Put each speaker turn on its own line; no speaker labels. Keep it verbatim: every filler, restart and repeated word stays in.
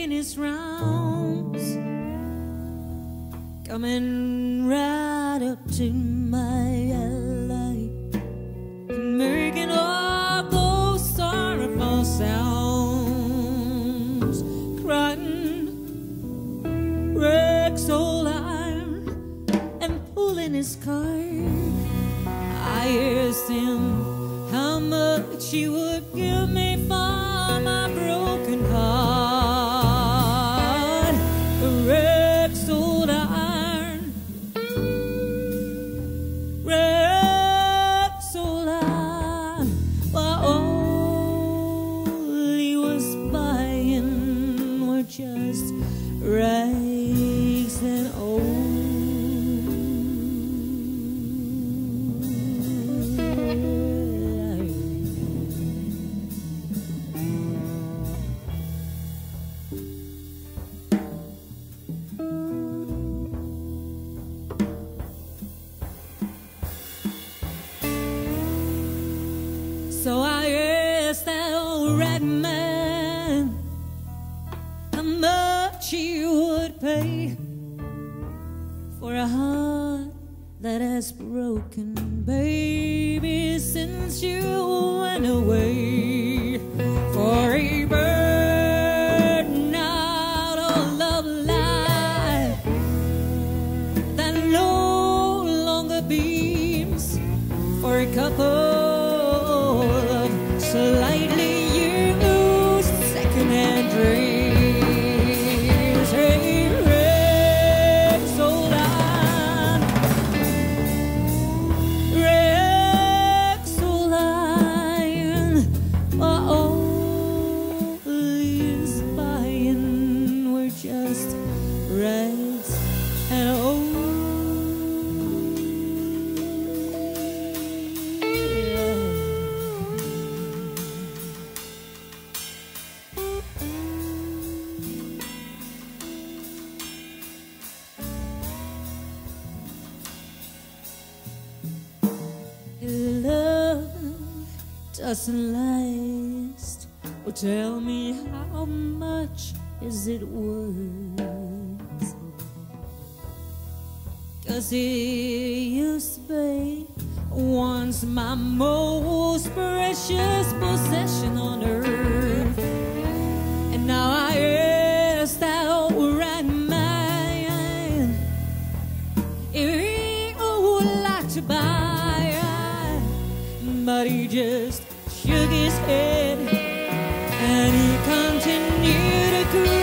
making his rounds, coming right up to my alley and making all those sorrowful sounds, crying Rags'n'old iron and pulling his cart. I asked him how much he would give me for my broken heart. Rags'n'old iron, Rags'n'old iron, well, all he was buying were just rags and old. So I asked that old rat man how much he would pay for a heart that has broken, baby, since you went away. For a burden out of love life that no longer beams, for a couple slightly used second-hand dreams. Hey, Rags'n'old iron, Rags'n'old iron, all he's buying were just rags and old. Love doesn't last. Well, tell me, how much is it worth? 'Cause he used to be once my most precious possession on earth, and now I ask that old rat man if he would like to buy. But he just shook his head and he continued to cry.